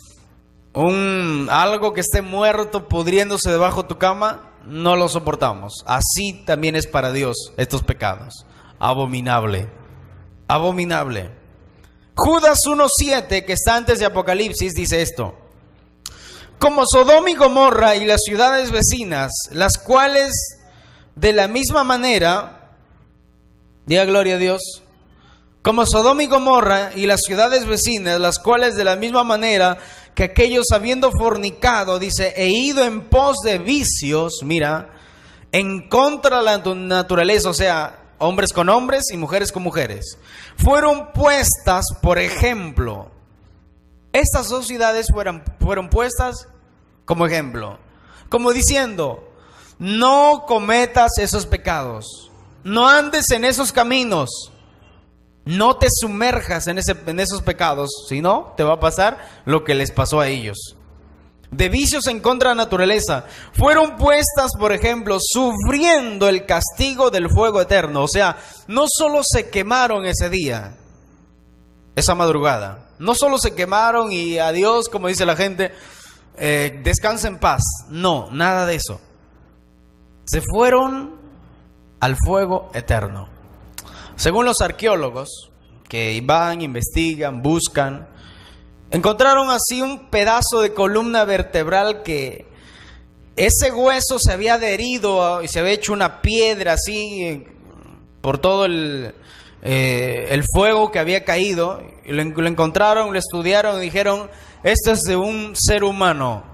un algo que esté muerto, pudriéndose debajo de tu cama? No lo soportamos. Así también es para Dios estos pecados. Abominable. Abominable. Judas uno siete, que está antes de Apocalipsis, dice esto: como Sodoma y Gomorra y las ciudades vecinas, las cuales de la misma manera, diga gloria a Dios, como Sodoma y Gomorra y las ciudades vecinas, las cuales de la misma manera que aquellos habiendo fornicado, dice, e ido en pos de vicios, mira, en contra de la naturaleza, o sea, hombres con hombres y mujeres con mujeres, fueron puestas, por ejemplo. Estas dos ciudades fueron, fueron puestas como ejemplo, como diciendo, no cometas esos pecados, no andes en esos caminos, no te sumerjas en, ese, en esos pecados, si no, te va a pasar lo que les pasó a ellos. De vicios en contra de la naturaleza, fueron puestas, por ejemplo, sufriendo el castigo del fuego eterno. O sea, no solo se quemaron ese día, esa madrugada, no solo se quemaron y adiós, como dice la gente, eh, descansa en paz. No, nada de eso. Se fueron al fuego eterno. Según los arqueólogos que van, investigan, buscan, encontraron así un pedazo de columna vertebral que ese hueso se había adherido y se había hecho una piedra así por todo el, eh, el fuego que había caído. Y lo, lo encontraron, lo estudiaron y dijeron, esto es de un ser humano.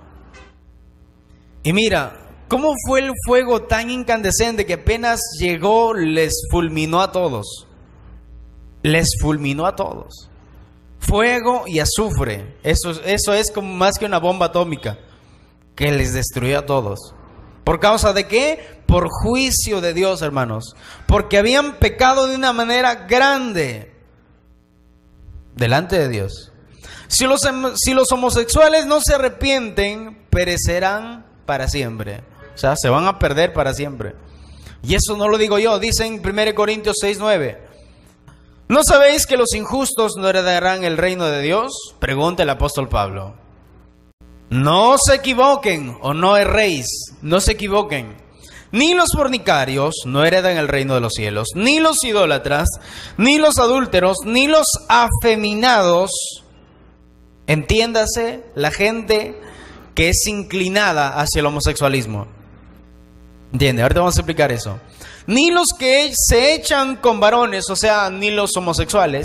Y mira, ¿cómo fue el fuego tan incandescente que apenas llegó les fulminó a todos? Les fulminó a todos. Fuego y azufre. Eso, eso es como más que una bomba atómica que les destruyó a todos. ¿Por causa de qué? Por juicio de Dios, hermanos. Porque habían pecado de una manera grande delante de Dios. Si los, si los homosexuales no se arrepienten, perecerán para siempre. O sea, se van a perder para siempre. Y eso no lo digo yo, dice en primera Corintios seis nueve. ¿No sabéis que los injustos no heredarán el reino de Dios? Pregunta el apóstol Pablo. No se equivoquen, o no erréis, no se equivoquen. Ni los fornicarios no heredan el reino de los cielos, ni los idólatras, ni los adúlteros, ni los afeminados. Entiéndase, la gente que es inclinada hacia el homosexualismo. ¿Entiende? Ahorita vamos a explicar eso. Ni los que se echan con varones, o sea, ni los homosexuales,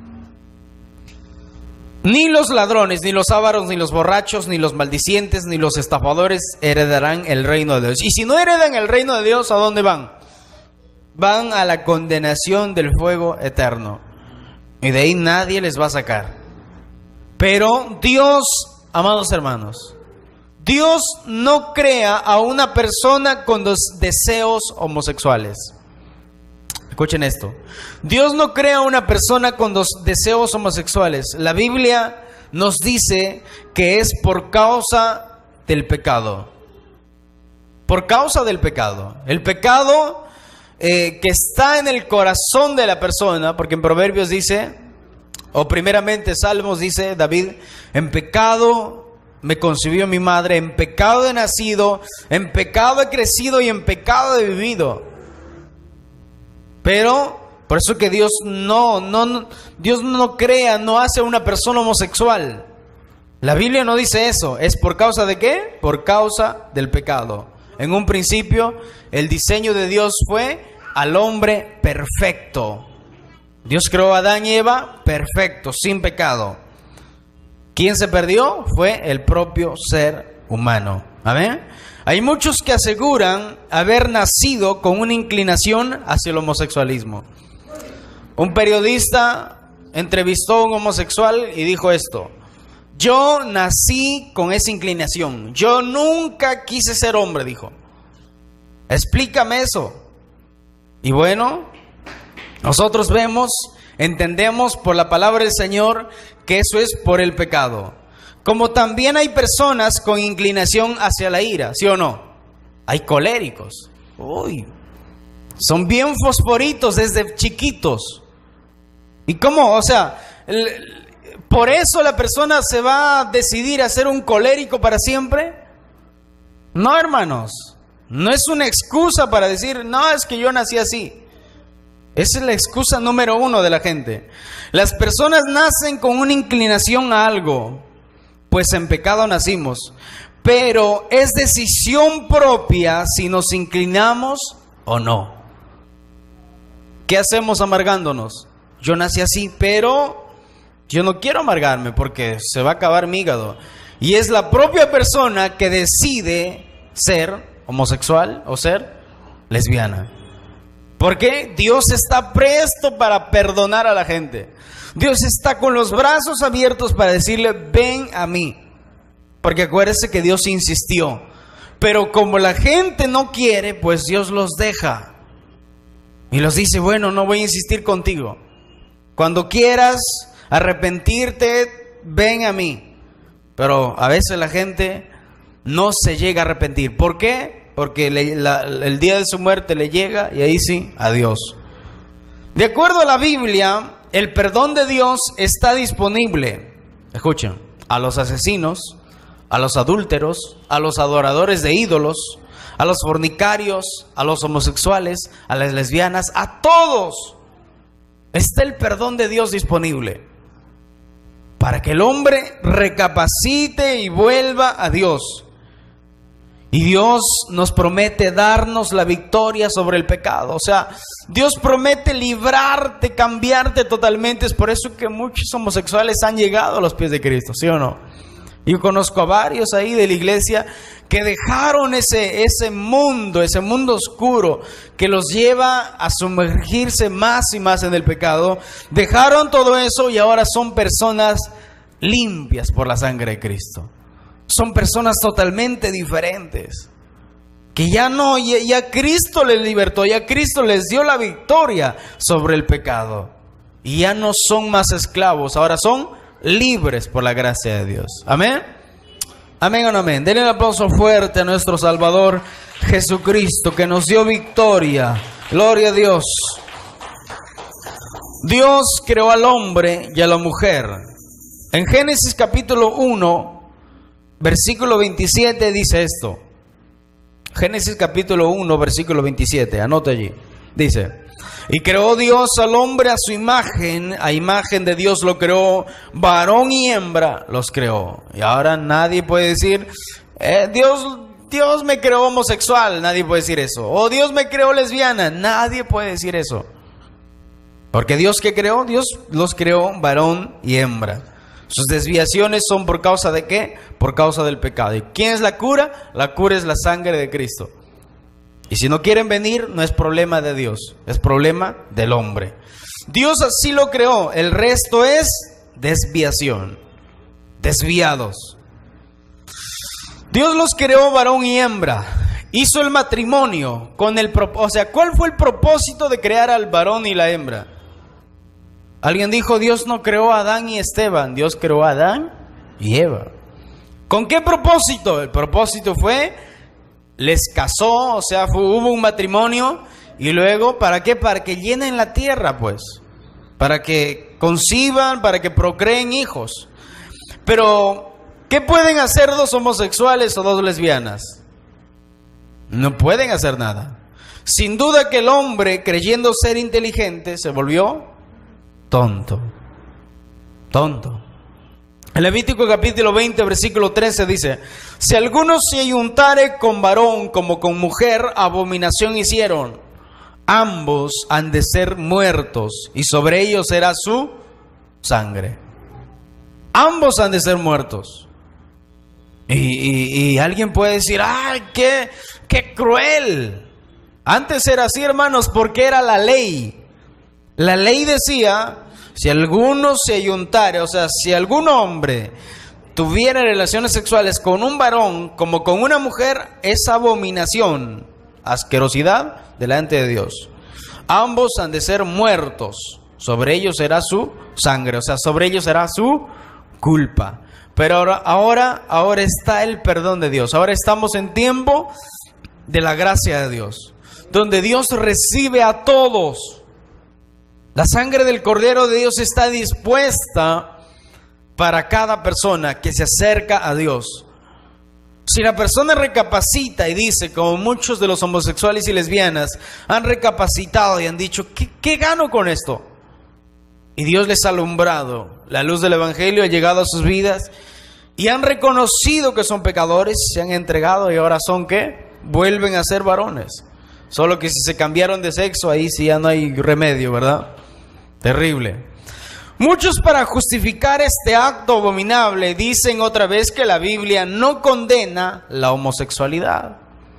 ni los ladrones, ni los ávaros, ni los borrachos, ni los maldicientes, ni los estafadores heredarán el reino de Dios. Y si no heredan el reino de Dios, ¿a dónde van? Van a la condenación del fuego eterno. Y de ahí nadie les va a sacar. Pero Dios, amados hermanos, Dios no crea a una persona con los deseos homosexuales. Escuchen esto. Dios no crea a una persona con los deseos homosexuales. La Biblia nos dice que es por causa del pecado. Por causa del pecado. El pecado eh, que está en el corazón de la persona, porque en Proverbios dice, o primeramente Salmos dice, David, en pecado me concibió mi madre, en pecado he nacido, en pecado he crecido y en pecado he vivido. Pero por eso que Dios no, no, Dios no crea, no hace a una persona homosexual. La Biblia no dice eso. ¿Es por causa de qué? Por causa del pecado. En un principio, el diseño de Dios fue al hombre perfecto. Dios creó a Adán y Eva perfecto, sin pecado. ¿Quién se perdió? Fue el propio ser humano. ¿Amén? Hay muchos que aseguran haber nacido con una inclinación hacia el homosexualismo. Un periodista entrevistó a un homosexual y dijo esto: yo nací con esa inclinación. Yo nunca quise ser hombre, dijo. Explícame eso. Y bueno, nosotros vemos, entendemos por la palabra del Señor que eso es por el pecado. Como también hay personas con inclinación hacia la ira, ¿sí o no? Hay coléricos. Uy, son bien fosforitos desde chiquitos. ¿Y cómo? O sea, el, ¿por eso la persona se va a decidir a ser un colérico para siempre? No, hermanos. No es una excusa para decir, no, es que yo nací así. Esa es la excusa número uno de la gente. Las personas nacen con una inclinación a algo, pues en pecado nacimos. Pero es decisión propia si nos inclinamos o no. ¿Qué hacemos amargándonos? Yo nací así, pero yo no quiero amargarme porque se va a acabar mi hígado. Y es la propia persona que decide ser homosexual o ser lesbiana. Porque Dios está presto para perdonar a la gente. Dios está con los brazos abiertos para decirle, ven a mí. Porque acuérdese que Dios insistió. Pero como la gente no quiere, pues Dios los deja. Y los dice, bueno, no voy a insistir contigo. Cuando quieras arrepentirte, ven a mí. Pero a veces la gente no se llega a arrepentir. ¿Por qué? Porque le, la, el día de su muerte le llega y ahí sí, adiós. De acuerdo a la Biblia, el perdón de Dios está disponible. Escuchen, a los asesinos, a los adúlteros, a los adoradores de ídolos, a los fornicarios, a los homosexuales, a las lesbianas, a todos. Está el perdón de Dios disponible para que el hombre recapacite y vuelva a Dios. Y Dios nos promete darnos la victoria sobre el pecado. O sea, Dios promete librarte, cambiarte totalmente. Es por eso que muchos homosexuales han llegado a los pies de Cristo, ¿sí o no? Yo conozco a varios ahí de la iglesia que dejaron ese, ese mundo, ese mundo oscuro que los lleva a sumergirse más y más en el pecado. Dejaron todo eso y ahora son personas limpias por la sangre de Cristo. Son personas totalmente diferentes. Que ya no, ya, ya Cristo les libertó, ya Cristo les dio la victoria sobre el pecado. Y ya no son más esclavos, ahora son libres por la gracia de Dios. Amén. Amén o no amén. Denle un aplauso fuerte a nuestro Salvador Jesucristo, que nos dio victoria. Gloria a Dios. Dios creó al hombre y a la mujer. En Génesis capítulo uno, versículo veintisiete dice esto. Génesis capítulo uno, versículo veintisiete. Anote allí. Dice: y creó Dios al hombre a su imagen, a imagen de Dios lo creó, varón y hembra los creó. Y ahora nadie puede decir, eh, Dios, Dios me creó homosexual, nadie puede decir eso. O Dios me creó lesbiana, nadie puede decir eso. Porque Dios que creó, Dios los creó varón y hembra. Sus desviaciones son por causa de ¿qué? Por causa del pecado. ¿Y quién es la cura? La cura es la sangre de Cristo. Y si no quieren venir, no es problema de Dios, es problema del hombre. Dios así lo creó, el resto es desviación, desviados. Dios los creó varón y hembra, hizo el matrimonio con el propósito. O sea, ¿cuál fue el propósito de crear al varón y la hembra? Alguien dijo, Dios no creó a Adán y Esteban, Dios creó a Adán y Eva. ¿Con qué propósito? El propósito fue, les casó, o sea, fue, hubo un matrimonio. Y luego, ¿para qué? Para que llenen la tierra, pues. Para que conciban, para que procreen hijos. Pero, ¿qué pueden hacer dos homosexuales o dos lesbianas? No pueden hacer nada. Sin duda que el hombre, creyendo ser inteligente, se volvió tonto. Tonto. En Levítico capítulo veinte, versículo trece dice: si alguno se ayuntare con varón como con mujer, abominación hicieron. Ambos han de ser muertos, y sobre ellos será su sangre. Ambos han de ser muertos. Y, y, y alguien puede decir: ¡ay, qué, qué cruel! Antes era así, hermanos, porque era la ley. La ley decía: si alguno se ayuntare, o sea, si algún hombre tuviera relaciones sexuales con un varón como con una mujer, es abominación, asquerosidad delante de Dios. Ambos han de ser muertos, sobre ellos será su sangre, o sea, sobre ellos será su culpa. Pero ahora, ahora, ahora está el perdón de Dios. Ahora estamos en tiempo de la gracia de Dios, donde Dios recibe a todos. La sangre del Cordero de Dios está dispuesta para cada persona que se acerca a Dios. Si la persona recapacita y dice, como muchos de los homosexuales y lesbianas han recapacitado y han dicho: ¿qué, qué gano con esto? Y Dios les ha alumbrado, la luz del Evangelio ha llegado a sus vidas y han reconocido que son pecadores, se han entregado y ahora son ¿qué? Vuelven a ser varones. Solo que si se cambiaron de sexo, ahí sí ya no hay remedio, ¿verdad? Terrible. Muchos, para justificar este acto abominable, dicen otra vez que la Biblia no condena la homosexualidad.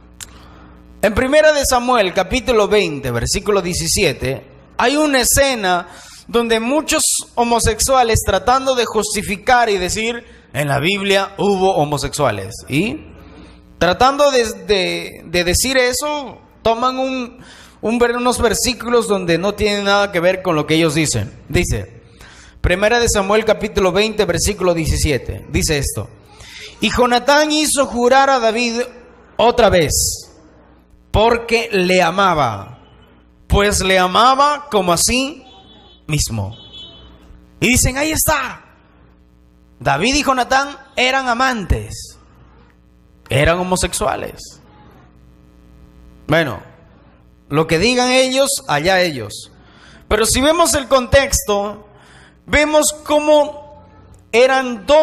En Primera de Samuel, capítulo veinte, versículo diecisiete, hay una escena donde muchos homosexuales, tratando de justificar y decir: en la Biblia hubo homosexuales, y tratando de, de, de decir eso, toman un, un, unos versículos donde no tienen nada que ver con lo que ellos dicen. Dice, Primera de Samuel capítulo veinte, versículo diecisiete, dice esto: y Jonatán hizo jurar a David otra vez, porque le amaba, pues le amaba como a sí mismo. Y dicen: ahí está, David y Jonatán eran amantes, eran homosexuales. Bueno, lo que digan ellos, allá ellos. Pero si vemos el contexto, vemos cómo eran dos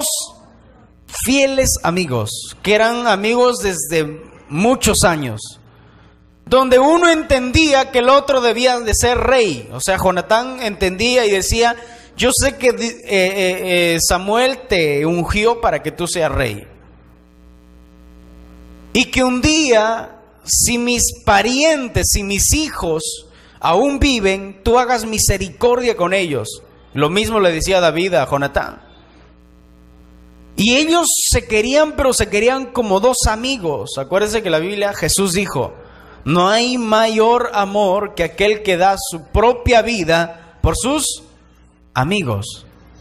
fieles amigos, que eran amigos desde muchos años, donde uno entendía que el otro debía de ser rey. O sea, Jonatán entendía y decía: yo sé que eh, eh, Samuel te ungió para que tú seas rey, y que un día, si mis parientes, si mis hijos aún viven, tú hagas misericordia con ellos. Lo mismo le decía David a Jonatán. Y ellos se querían, pero se querían como dos amigos. Acuérdense que la Biblia, Jesús dijo: no hay mayor amor que aquel que da su propia vida por sus amigos.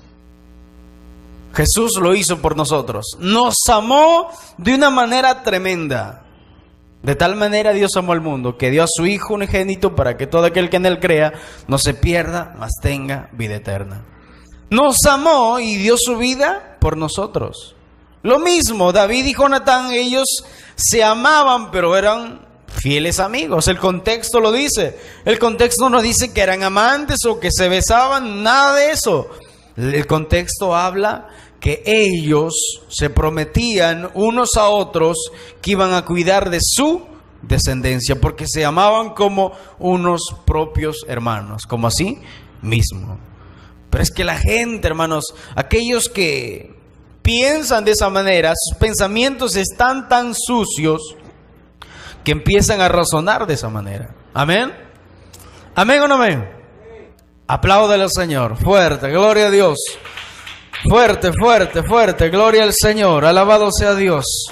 Jesús lo hizo por nosotros. Nos amó de una manera tremenda. De tal manera Dios amó al mundo, que dio a su Hijo unigénito, para que todo aquel que en Él crea no se pierda, mas tenga vida eterna. Nos amó y dio su vida por nosotros. Lo mismo, David y Jonatán, ellos se amaban, pero eran fieles amigos. El contexto lo dice. El contexto no dice que eran amantes o que se besaban, nada de eso. El contexto habla que ellos se prometían unos a otros que iban a cuidar de su descendencia, porque se amaban como unos propios hermanos, como así mismo. Pero es que la gente, hermanos, aquellos que piensan de esa manera, sus pensamientos están tan sucios que empiezan a razonar de esa manera. ¿Amén? ¿Amén o no amén? Apláudale al Señor, fuerte, gloria a Dios. Fuerte, fuerte, fuerte, gloria al Señor, alabado sea Dios.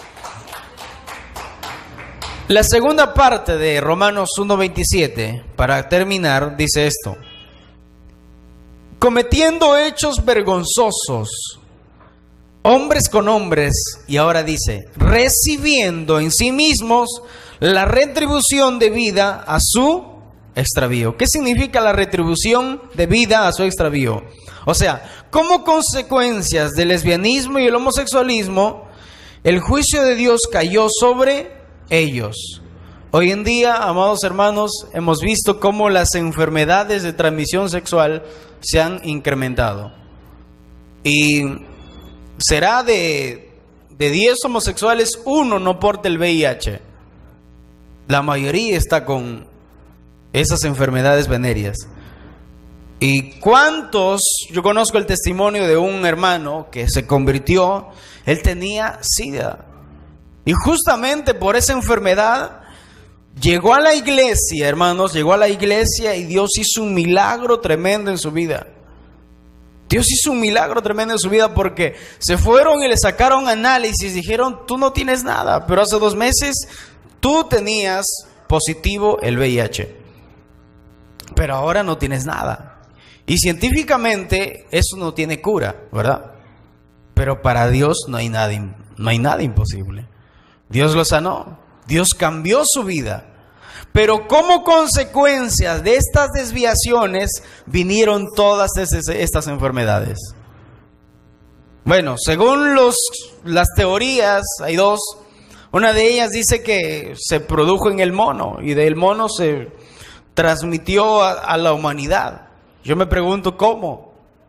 La segunda parte de Romanos uno veintisiete, para terminar, dice esto: cometiendo hechos vergonzosos, hombres con hombres, y ahora dice, recibiendo en sí mismos la retribución debida a su extravío. ¿Qué significa la retribución debida a su extravío? O sea, como consecuencias del lesbianismo y el homosexualismo, el juicio de Dios cayó sobre ellos. Hoy en día, amados hermanos, hemos visto cómo las enfermedades de transmisión sexual se han incrementado. Y será de, de diez homosexuales, uno no porta el V I H. La mayoría está con esas enfermedades venéreas. ¿Y cuántos? Yo conozco el testimonio de un hermano que se convirtió, él tenía SIDA. Y justamente por esa enfermedad llegó a la iglesia, hermanos, llegó a la iglesia y Dios hizo un milagro tremendo en su vida. Dios hizo un milagro tremendo en su vida porque se fueron y le sacaron análisis, dijeron, tú no tienes nada, pero hace dos meses tú tenías positivo el V I H, pero ahora no tienes nada. Y científicamente eso no tiene cura, ¿verdad? Pero para Dios no hay nada, no hay nada imposible. Dios lo sanó, Dios cambió su vida. Pero como consecuencia de estas desviaciones vinieron todas estas enfermedades. Bueno, según los, las teorías, hay dos. Una de ellas dice que se produjo en el mono y del mono se transmitió a, a la humanidad. Yo me pregunto cómo.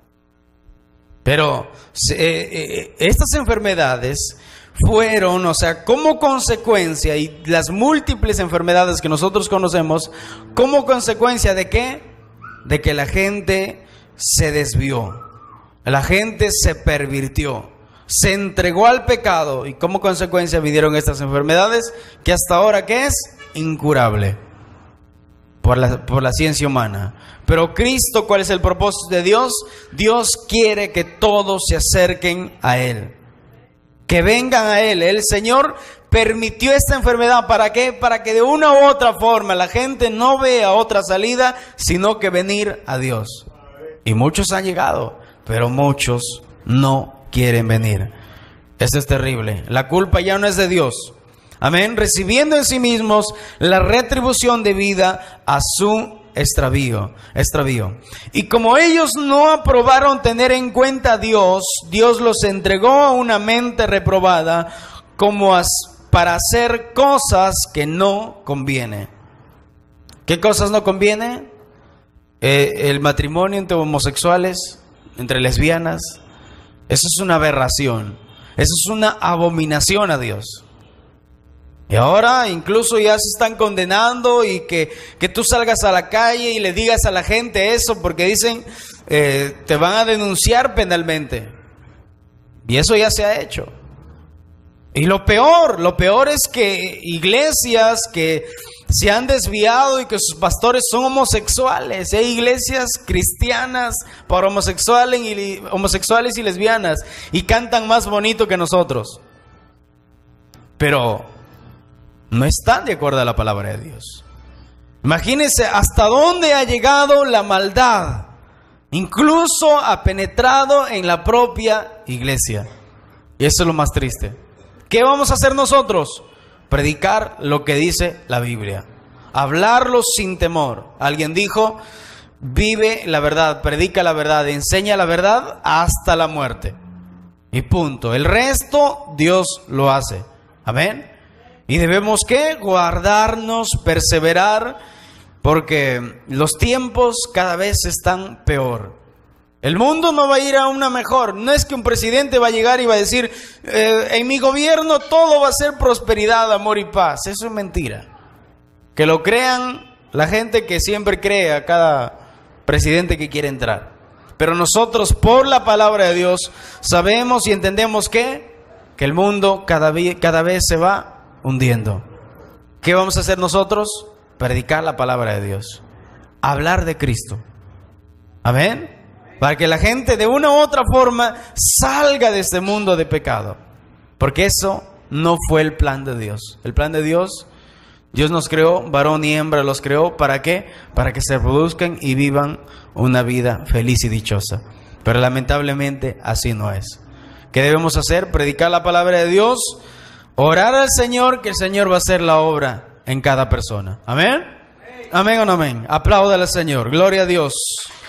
Pero eh, eh, estas enfermedades fueron, o sea, como consecuencia, y las múltiples enfermedades que nosotros conocemos, como consecuencia de qué? De que la gente se desvió, la gente se pervirtió, se entregó al pecado, y como consecuencia vinieron estas enfermedades que hasta ahora, ¿qué es? Incurable por la, por la ciencia humana. Pero Cristo, ¿cuál es el propósito de Dios? Dios quiere que todos se acerquen a Él, que vengan a Él. El Señor permitió esta enfermedad, ¿para qué? Para que de una u otra forma la gente no vea otra salida, sino que venir a Dios. Y muchos han llegado, pero muchos no quieren venir. Eso es terrible. La culpa ya no es de Dios. Amén. Recibiendo en sí mismos la retribución debida a su extravío, extravío. Y como ellos no aprobaron tener en cuenta a Dios, Dios los entregó a una mente reprobada como as, para hacer cosas que no conviene. ¿Qué cosas no conviene? Eh, el matrimonio entre homosexuales, entre lesbianas. Eso es una aberración. Eso es una abominación a Dios. Y ahora incluso ya se están condenando y que, que tú salgas a la calle y le digas a la gente eso porque dicen eh, te van a denunciar penalmente. Y eso ya se ha hecho. Y lo peor, lo peor es que iglesias que se han desviado y que sus pastores son homosexuales. Hay iglesias cristianas para homosexuales y, homosexuales y lesbianas y cantan más bonito que nosotros. Pero no están de acuerdo a la palabra de Dios. Imagínense hasta dónde ha llegado la maldad. Incluso ha penetrado en la propia iglesia. Y eso es lo más triste. ¿Qué vamos a hacer nosotros? Predicar lo que dice la Biblia. Hablarlo sin temor. Alguien dijo, vive la verdad, predica la verdad, enseña la verdad hasta la muerte. Y punto. El resto Dios lo hace. Amén. Y debemos ¿qué? Guardarnos, perseverar, porque los tiempos cada vez están peor. El mundo no va a ir a una mejor. No es que un presidente va a llegar y va a decir, eh, en mi gobierno todo va a ser prosperidad, amor y paz. Eso es mentira. Que lo crean la gente que siempre cree a cada presidente que quiere entrar. Pero nosotros, por la palabra de Dios, sabemos y entendemos que, que el mundo cada, cada vez se va hundiendo. ¿Qué vamos a hacer nosotros? Predicar la palabra de Dios. Hablar de Cristo. Amén. Para que la gente de una u otra forma salga de este mundo de pecado. Porque eso no fue el plan de Dios. El plan de Dios, Dios nos creó, varón y hembra los creó. ¿Para qué? Para que se reproduzcan y vivan una vida feliz y dichosa. Pero lamentablemente así no es. ¿Qué debemos hacer? Predicar la palabra de Dios. Orar al Señor, que el Señor va a hacer la obra en cada persona. ¿Amén? ¿Amén o no amén? Apláudale al Señor. Gloria a Dios.